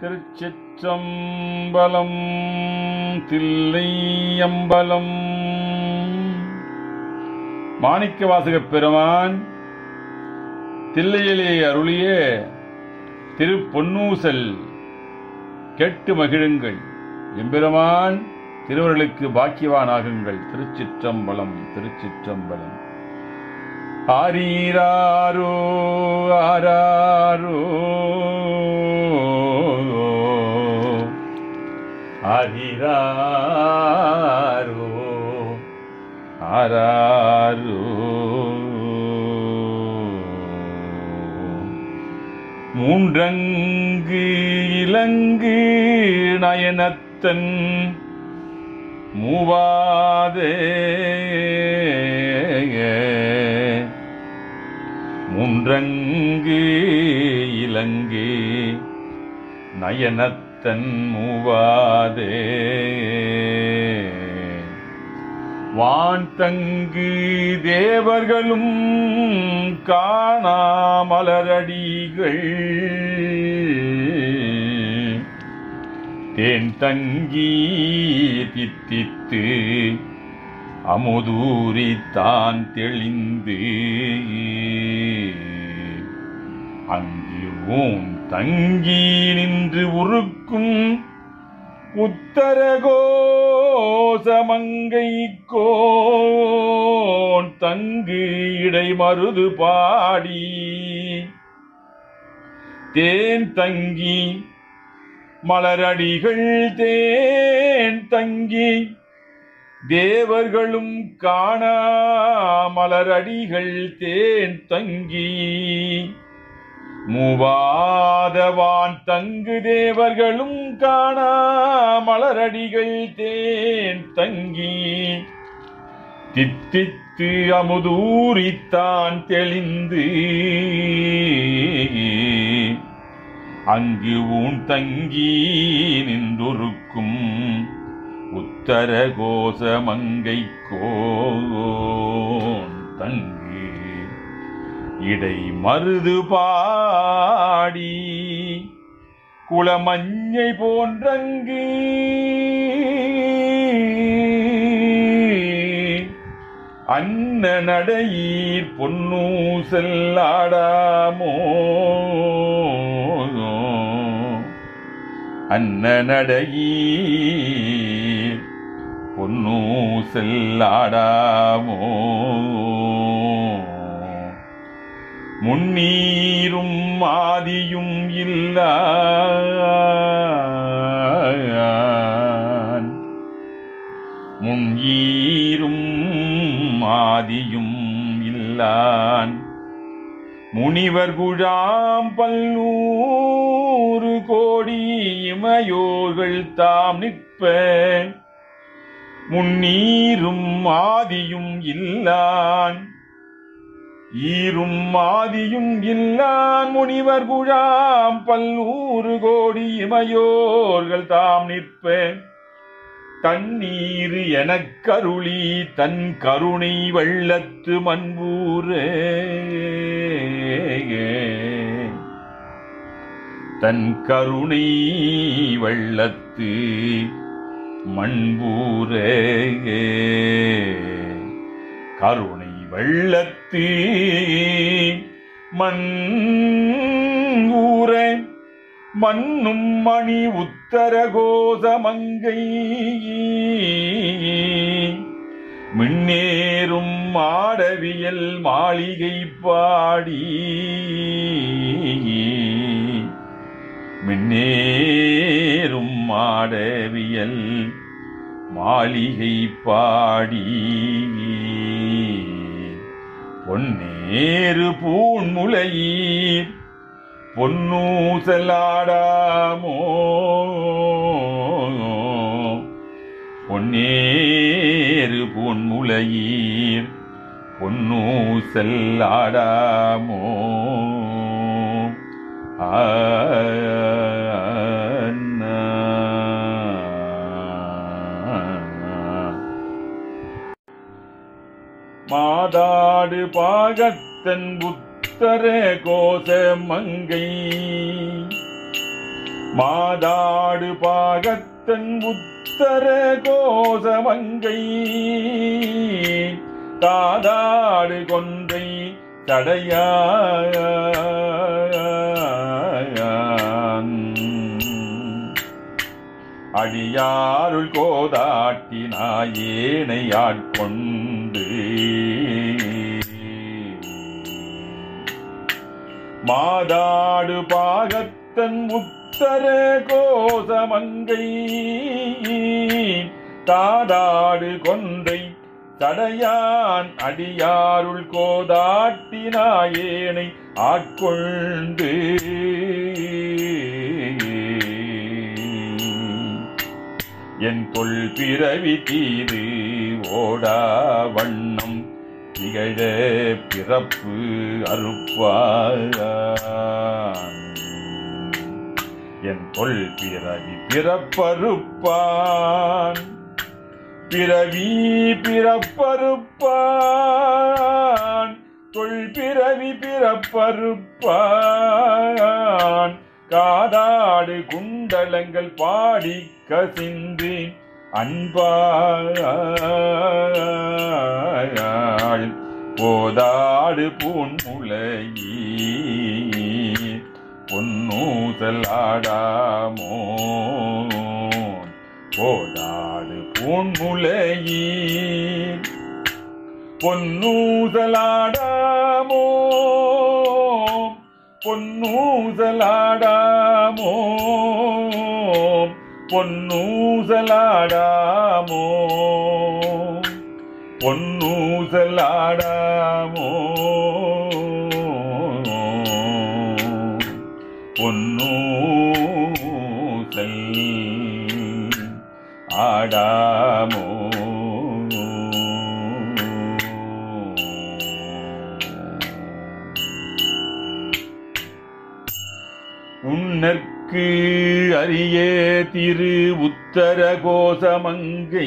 திருச்சிற்றம்பலம். தில்லையம்பலம். மாணிக்கவாசகப் பெருமான் தில்லையிலே அருளிய திருப்பொன்னூசல் கேட்டு மகிழுங்கள். எம்பெருமான் திருவருளுக்கு பாக்கியவானாகுங்கள். திருச்சிற்றம்பலம். திருச்சிற்றம்பலம். ஆரீராரோ ஆராரோ ஆரீராரோ ஆராரோ மூன்றங்கு இலங்கு நயனத்தன் மூவாதே மூன்றங்கு இலங்கு நயனத்தன் மூவாதே வான்தங்கு தேவர்களும் காணாமலரடிகள் தேன் தங்கி தித்தித்து அமுதூரித்தான் தெளிந்து அங்கு ஊன் தங்கி நின்று உருக்கும் உத்தரகோசமங்கை கோன் தங்கு இடை மருது பாடி தேன் தங்கி மலரடிகள் தேன் தங்கி தேவர்களும் காணா மலரடிகள் தேன் தங்கி மூவாதவான் தங்கு தேவர்களும் காணா மலரடிகள் தேன் தங்கி தித்தித்து அமுதூரித்தான் தெளிந்து அங்கு ஊன் தங்கி நின்றொருக்கும் உத்தரகோசமங்கை கோன் தங்கு இடை மருது பாடி குளமஞ்சை போன்றங்கு அன்ன நடையீர் பொன்னூசல் ஆடாமோ அன்ன நடையீர் பொன்னூசல் ஆடாமோ முன்னீரும் ஆதியும் இல்லான் முன்னீரும் ஆதியும் இல்லான் முனிவர் குழாம் பல்லூறு கோடி இமையோர்கள் தாம் நிற்ப முன்னீரும் ஆதியும் இல்லான் ஈரும் ஆதியும் இல்லான் முனிவர் குழாம் பல்லூறு கோடி இமையோர்கள் தாம் நிற்ப தண்ணீர் எனக் கருளி தன் கருணை வெள்ளத்து மண்பூரே தன் கருணை வெள்ளத்து மண்பூரே கருணை வெள்ளத்து மண்பூர மண்ணும் மணி உத்தரகோசமங்கை மின்னேறும் மாடவியல் மாளிகை பாடி மின்னேறும் மாடவியல் மாளிகை பாடி பொன்னேறு பூண்முலையீர் பொன்னூசலாடாமோ பொன்னேறு பூண்முலையீர் பொன்னூசலாடாமோ மாதாடு பாகத்தன் புத்தர கோசமங்கை மாதாடு பாகத்தன் உத்தர கோசமங்கை தாதாடு கொன்றை தடையான் அடியாருள் கோதாட்டினாயேனை ஆட்கொண்டு மாதாடு பாகத்தன் உத்தர கோசமங்கை தாதாடு கொன்றை தடையான் அடியாருள் கோதாட்டினாயேனை ஆட்கொண்டு என் தொல் பிறவி தீது ஓடா வண்ணம் திகழ பிறப்பு அறுப்பான் என் தொல் பிறவி பிறப்பறுப்பான் பிறவி பிறப்பறுப்பான் தொல் பிறவி பிறப்பறுப்பான் காதாடு குண்டலங்கள் பாடி கசிந்து அன்பாள் போதாடு பூன்முலையீர் பொன்னூசல் ஆடாமோ போதாடு பூன்முலையீர் பொன்னூசலாடாமோ பொன்னூசலாடாமோ பொன்னூசலாடாமோ பொன்னூசலாடாமோ பொன்னூசல் ஆடாமோ உன்னற்கு அரிய திரு உத்தர கோசமங்கை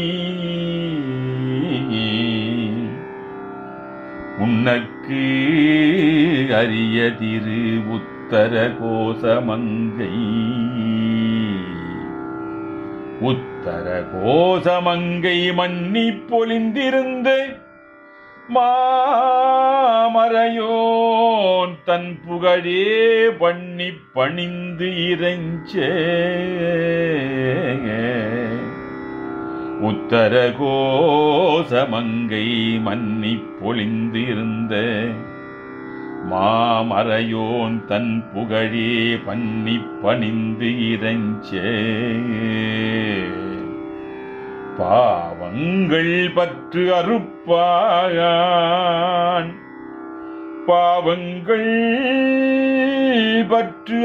உன்னற்கு அரிய திரு உத்தர கோசமங்கை உத்தர கோசமங்கை மன்னி பொலிந்திருந்த மாமரையோன் தன் புகழே பண்ணி பணிந்து இறைஞ்ச உத்தர கோசமங்கை மன்னி பொலிந்து இருந்த மாமரையோன் தன் புகழே பண்ணி பணிந்து இறைஞ்ச பாவங்கள் பற்று அறுப்பான் பாவங்கள் பற்று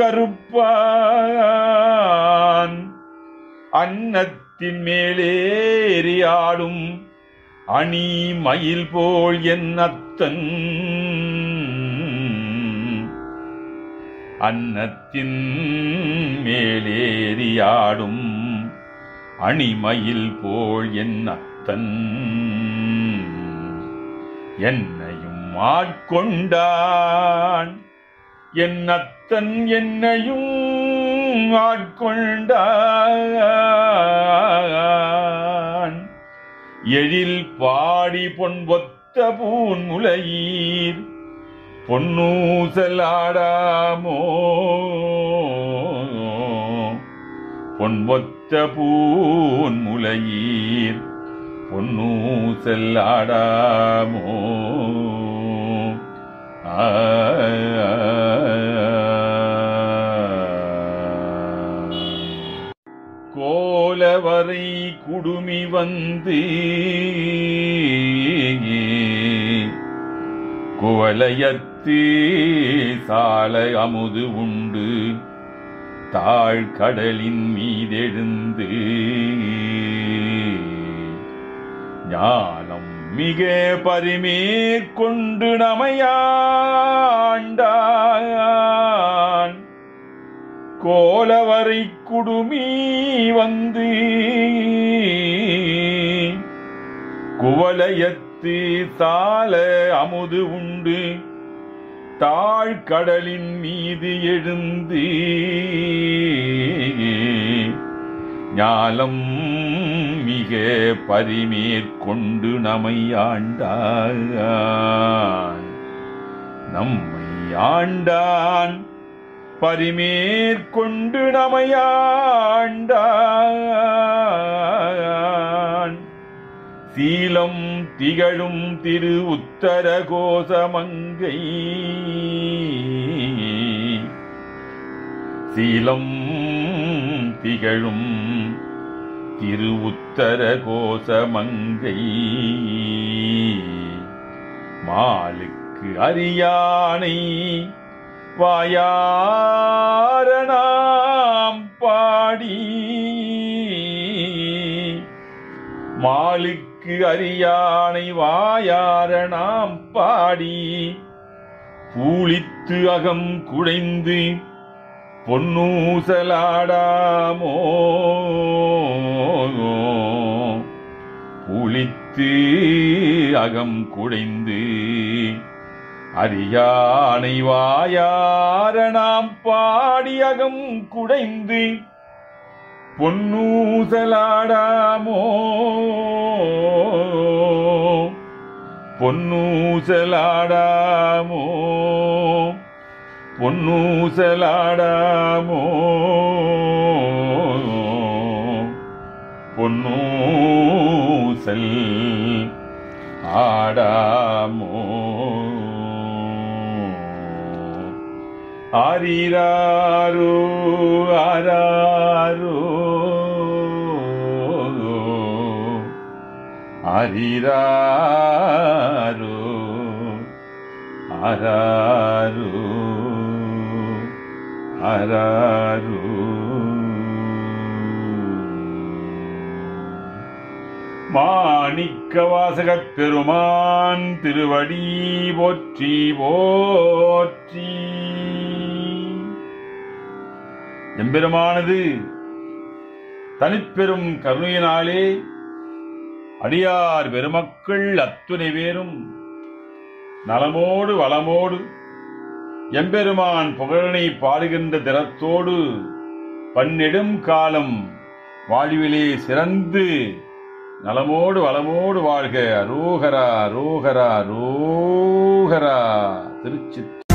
அறுப்பான் அன்னத்தின் மேலேறி ஆடும் அணி மயில் போல் என் அத்தன் அன்னத்தின் மேலேறி ஆடும் அணிமயில் போல் என் அத்தன் என்னையும் ஆட்கொண்டான் என் அத்தன் என்னையும் ஆட்கொண்டான் எழில் பாடி பொன்பொத்த பூன்முலையீர் பொன்னூசலாடாமோ பொன்பொத்த பூன்முலையீர் பொன்னூசலாடாமோ கோலவரை குடுமி வந்து குவலயத்து சால அமுது உண்டு தாழ்கடலின் மீதெழுந்து ஞானம் மிக பரிமேற்கொண்டு நமையாண்டான் கோலவரை குடுமி வந்து குவலயத்து சால அமுது உண்டு தாழ்கடலின் மீது எழுந்து ஞாலம் மிக பரிமேற்கொண்டு நம்மை ஆண்டான் பரிமேற்கொண்டு நம்மை ஆண்டான் சீலம் திகழும் திரு உத்தர கோசமங்கை சீலம் திகழும் திரு உத்தர கோசமங்கை மாலுக்கு அரியானை வாயாரணாம் பாடி மாலுக்கு அரியானை வாயாரணாம் பாடி பூளித்து அகம் குடைந்து பொன்னூசலாடாமோ பூளித்து அகம் குடைந்து அரியானை வாயாரணாம் பாடி அகம் குடைந்து பொன்னூசலாடாமோ பொன்னூசலாடாமோ பொன்னூசலாடாமோ பொன்னூசல் ஆடாமோ ஆரிராரோ ஆராரோ ஆரிராரோ ஆராரோ ஆராரோ மாணிக்க வாசகப் பெருமான் திருவடி போற்றி போற்றி. எம்பெருமானது தனிப்பெரும் கருணையினாலே அடியார் பெருமக்கள் அத்துணை பேரும் நலமோடு வளமோடு எம்பெருமான் புகழனை பாடுகின்ற திறத்தோடு பன்னெடும் காலம் வாழ்விலே சிறந்து நலமோடு வளமோடு வாழ்க. அரோகரா அரோகரா அரோகரா. திருச்சி